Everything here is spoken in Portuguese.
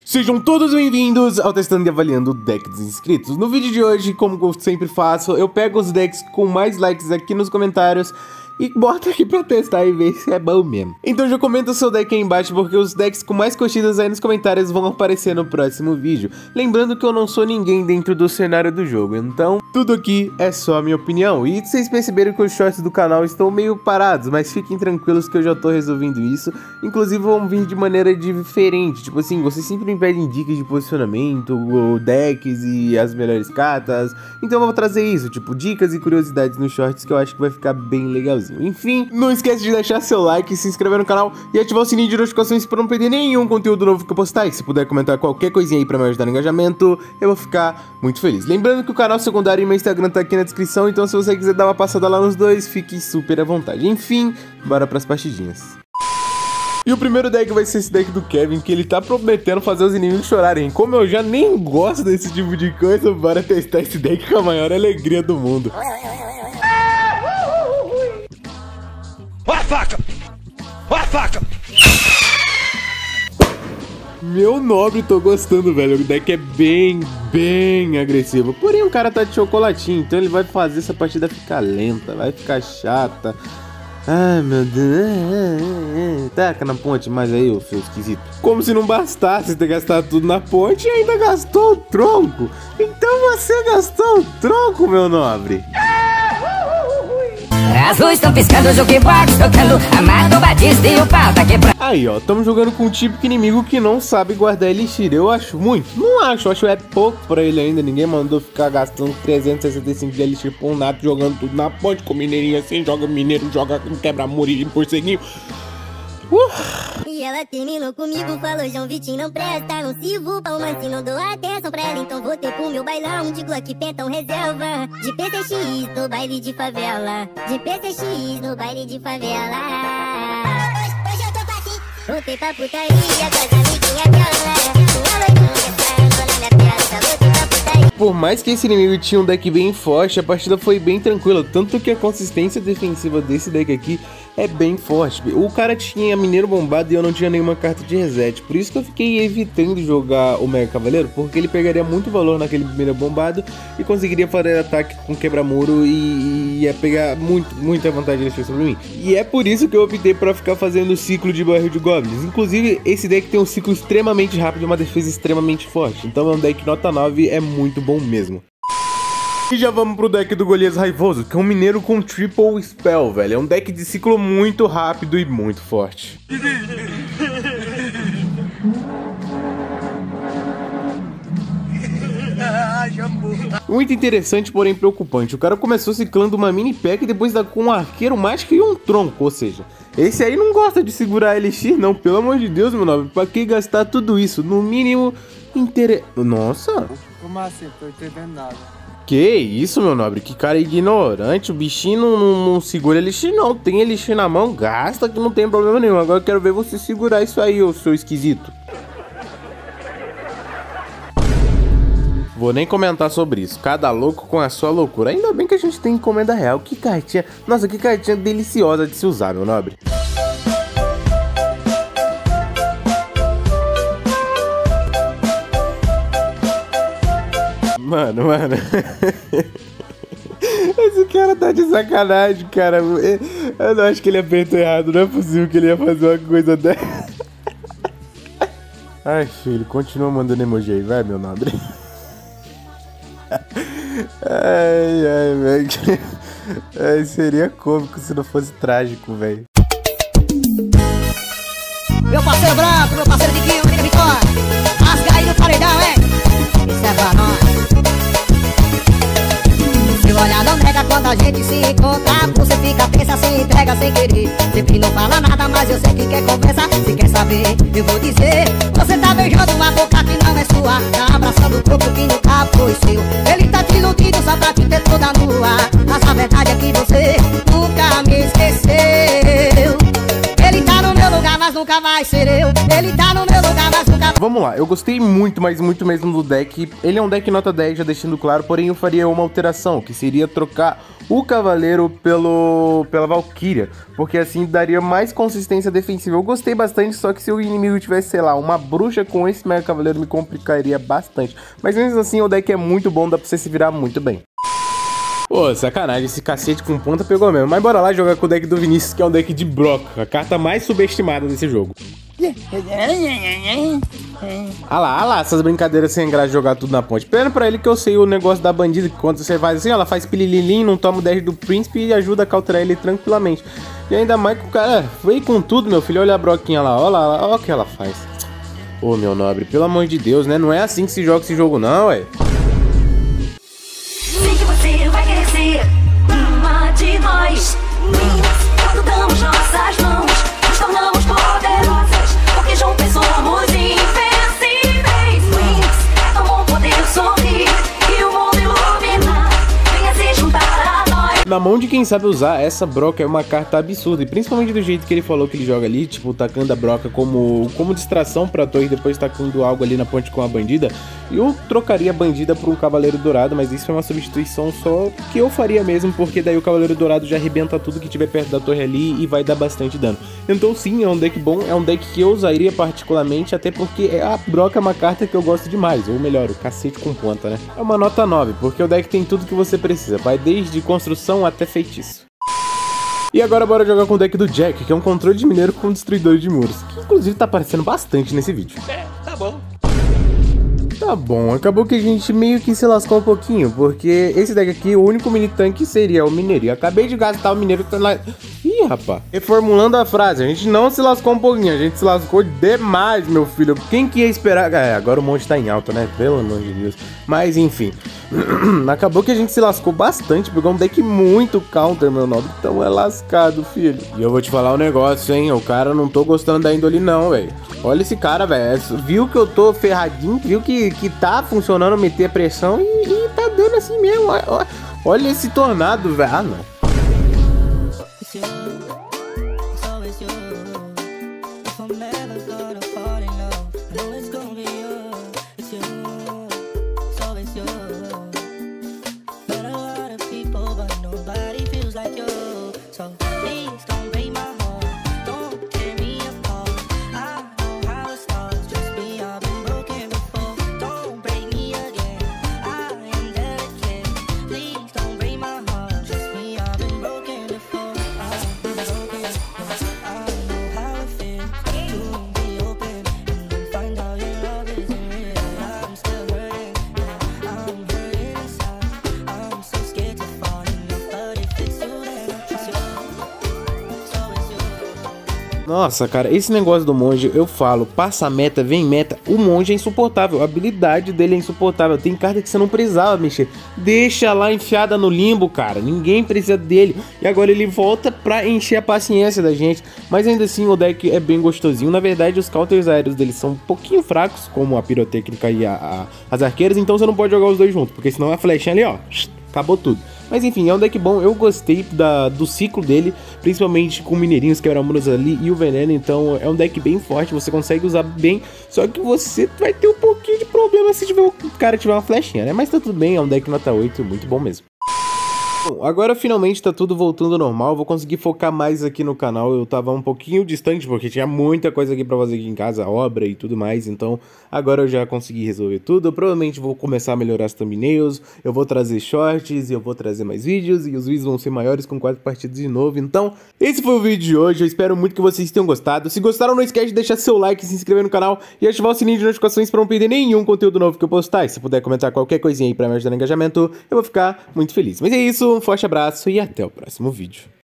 Sejam todos bem-vindos ao Testando e Avaliando o Deck dos Inscritos. No vídeo de hoje, como eu sempre faço, eu pego os decks com mais likes aqui nos comentários e boto aqui pra testar e ver se é bom mesmo. Então já comenta o seu deck aí embaixo, porque os decks com mais curtidas aí nos comentários vão aparecer no próximo vídeo. Lembrando que eu não sou ninguém dentro do cenário do jogo, então tudo aqui é só a minha opinião. E vocês perceberam que os shorts do canal estão meio parados, mas fiquem tranquilos que eu já tô resolvendo isso. Inclusive vão vir de maneira diferente, tipo assim, vocês sempre me pedem dicas de posicionamento, decks e as melhores cartas. Então eu vou trazer isso, tipo dicas e curiosidades nos shorts que eu acho que vai ficar bem legalzinho. Enfim, não esquece de deixar seu like, se inscrever no canal e ativar o sininho de notificações para não perder nenhum conteúdo novo que eu postar. E se puder comentar qualquer coisinha aí para me ajudar no engajamento, eu vou ficar muito feliz. Lembrando que o canal secundário e meu Instagram tá aqui na descrição, então se você quiser dar uma passada lá nos dois, fique super à vontade. Enfim, bora pras partidinhas. E o primeiro deck vai ser esse deck do Kevin, que ele tá prometendo fazer os inimigos chorarem. Como eu já nem gosto desse tipo de coisa, bora testar esse deck com a maior alegria do mundo. Ó a faca! Ó a faca! Meu nobre, tô gostando, velho. O deck é bem agressivo. Porém, o cara tá de chocolatinho, então ele vai fazer essa partida ficar lenta, vai ficar chata. Ai, meu Deus. Taca na ponte, mas aí, ô seu esquisito. Como se não bastasse ter gastado tudo na ponte e ainda gastou o tronco. Então você gastou o tronco, meu nobre. As luzes estão piscando, o jukebox tocando, a Mato Batista e o pau tá quebrando. Aí, ó, estamos jogando com um típico inimigo que não sabe guardar elixir. Eu acho muito. Não acho, é pouco pra ele ainda. Ninguém mandou ficar gastando 365 de elixir por nada, jogando tudo na ponte com mineirinho assim. Joga mineiro, joga quebra-muro e morceguinho. E ela terminou comigo, falou João Vitinho não presta, não sirvo pra uma assim, não dou atenção pra ela. Então voltei pro meu bailão de Glock, pentão reserva, de PCX no baile de favela, de PCX no baile de favela. Hoje eu tô assim, voltei pra putaria com as amiguinhas dela, minha loirinha saindo na minha testa, voltei pra putaria. Por mais que esse inimigo tinha um deck bem forte, a partida foi bem tranquila, tanto que a consistência defensiva desse deck aqui é bem forte. O cara tinha mineiro bombado e eu não tinha nenhuma carta de reset, por isso que eu fiquei evitando jogar o Mega Cavaleiro, porque ele pegaria muito valor naquele mineiro bombado e conseguiria fazer ataque com quebra-muro e ia pegar muita vantagem sobre mim. E é por isso que eu optei para ficar fazendo o ciclo de barril de goblins. Inclusive, esse deck tem um ciclo extremamente rápido e uma defesa extremamente forte, então é um deck nota 9, é muito bom mesmo. E já vamos pro deck do Golias Raivoso, que é um mineiro com triple spell, velho. É um deck de ciclo muito rápido e muito forte. Muito interessante, porém preocupante. O cara começou ciclando uma mini pack e depois dá com um arqueiro mágico e um tronco. Ou seja, esse aí não gosta de segurar elixir, não. Pelo amor de Deus, meu nobre. Pra que gastar tudo isso? No mínimo, Nossa. Como assim? Tô entendendo nada. Que isso, meu nobre? Que cara ignorante. O bichinho não segura elixir, não. Tem elixir na mão, gasta que não tem problema nenhum. Agora eu quero ver você segurar isso aí, ô seu esquisito. Vou nem comentar sobre isso. Cada louco com a sua loucura. Ainda bem que a gente tem encomenda real. Que cartinha... Nossa, que cartinha deliciosa de se usar, meu nobre. Mano. Esse cara tá de sacanagem, cara. Eu não acho que ele apertou errado. Não é possível que ele ia fazer uma coisa dessa. Ai, filho, continua mandando emoji aí. Vai, meu nobre. Ai, velho. Ai, seria cômico se não fosse trágico, velho. Meu parceiro branco, meu parceiro Diguinho, Grande Vitória, rasga aí no paredão, hein? Isso é pra nós. Se olhar não nega quando a gente se encontra, você fica, pensa, se entrega sem querer. Sempre não fala nada, mas eu sei que quer conversar. Se quer saber, eu vou dizer. Você tá beijando uma boca que não é sua, tá abraçando o corpo que nunca foi seu. Ele tá te iludindo só pra te ter toda nua, mas a verdade é que você nunca me esqueceu. Ele tá no meu lugar, mas nunca vai ser eu. Ele tá no meu lugar, mas nunca pra... Vamos lá, eu gostei muito, mas muito mesmo do deck. Ele é um deck nota 10, já deixando claro, porém eu faria uma alteração, que seria trocar o Cavaleiro pela Valkyria, porque assim daria mais consistência defensiva. Eu gostei bastante, só que se o inimigo tivesse, sei lá, uma bruxa com esse Mega Cavaleiro me complicaria bastante. Mas mesmo assim o deck é muito bom, dá pra você se virar muito bem. Pô, sacanagem, esse cacete com ponta pegou mesmo. Mas bora lá jogar com o deck do Vinícius, que é um deck de Brock, a carta mais subestimada desse jogo. Ah lá, essas brincadeiras sem graça de jogar tudo na ponte. Pena pra ele que eu sei o negócio da bandida, que quando você faz assim, ela faz pilililim, não toma o dash do príncipe e ajuda a cauterar ele tranquilamente. E ainda mais que o cara veio com tudo, meu filho. Olha a broquinha lá, olha o que ela faz. Ô, meu nobre, pelo amor de Deus, né? Não é assim que se joga esse jogo não, ué. Sei que você vai querer ser uma de nós. Quando damos nossas mãos, nos tornamos poderosas, porque juntas somos invencíveis. É tão bom poder sorrir e o mundo iluminar. Venha se juntar a nós. Na mão de quem sabe usar, essa broca é uma carta absurda, e principalmente do jeito que ele falou que ele joga ali, tipo, tacando a broca como distração pra torre, depois tacando algo ali na ponte com a bandida. Eu trocaria a bandida por um Cavaleiro Dourado, mas isso é uma substituição só que eu faria mesmo, porque daí o Cavaleiro Dourado já arrebenta tudo que tiver perto da torre ali e vai dar bastante dano. Então sim, é um deck bom, é um deck que eu usaria particularmente, até porque a broca é uma carta que eu gosto demais, ou melhor, o cacete com ponta, né? É uma nota 9, porque o deck tem tudo que você precisa, vai desde construção até feitiço. E agora bora jogar com o deck do Jack, que é um controle de mineiro com destruidor de muros, que inclusive tá aparecendo bastante nesse vídeo. Tá bom. Tá bom, acabou que a gente meio que se lascou um pouquinho, porque esse deck aqui, o único mini tanque seria o mineiro. E acabei de gastar o mineiro que tá lá... Ih, rapaz. Reformulando a frase, a gente não se lascou um pouquinho, a gente se lascou demais, meu filho. Quem que ia esperar? Agora o monte tá em alta, né? Pelo amor de Deus. Mas enfim, acabou que a gente se lascou bastante, pegou um deck muito counter, meu nobre. Então é lascado, filho. E eu vou te falar um negócio, hein? O cara não tô gostando da índole não, velho. Olha esse cara, velho. Viu que eu tô ferradinho, viu que tá funcionando meter pressão e tá dando assim mesmo. Olha esse tornado, velho. Ah, não. Nossa, cara, esse negócio do monge, eu falo, passa meta, vem meta, o monge é insuportável, a habilidade dele é insuportável, tem carta que você não precisava mexer, deixa lá enfiada no limbo, cara, ninguém precisa dele, e agora ele volta pra encher a paciência da gente, mas ainda assim o deck é bem gostosinho. Na verdade os counters aéreos dele são um pouquinho fracos, como a pirotécnica e as arqueiras, então você não pode jogar os dois juntos, porque senão a flechinha ali, ó, acabou tudo. Mas enfim, é um deck bom, eu gostei do ciclo dele, principalmente com mineirinhos, quebra-muros ali e o veneno, então é um deck bem forte, você consegue usar bem, só que você vai ter um pouquinho de problema se o cara tiver uma flechinha, né? Mas tá tudo bem, é um deck nota 8, muito bom mesmo. Bom, agora finalmente tá tudo voltando ao normal, vou conseguir focar mais aqui no canal. Eu tava um pouquinho distante porque tinha muita coisa aqui pra fazer aqui em casa, obra e tudo mais, então agora eu já consegui resolver tudo. Eu provavelmente vou começar a melhorar as thumbnails, eu vou trazer shorts, eu vou trazer mais vídeos e os vídeos vão ser maiores com 4 partidas de novo. Então esse foi o vídeo de hoje, eu espero muito que vocês tenham gostado. Se gostaram, não esquece de deixar seu like, se inscrever no canal e ativar o sininho de notificações pra não perder nenhum conteúdo novo que eu postar. E se puder comentar qualquer coisinha aí pra me ajudar no engajamento, eu vou ficar muito feliz. Mas é isso, um forte abraço e até o próximo vídeo.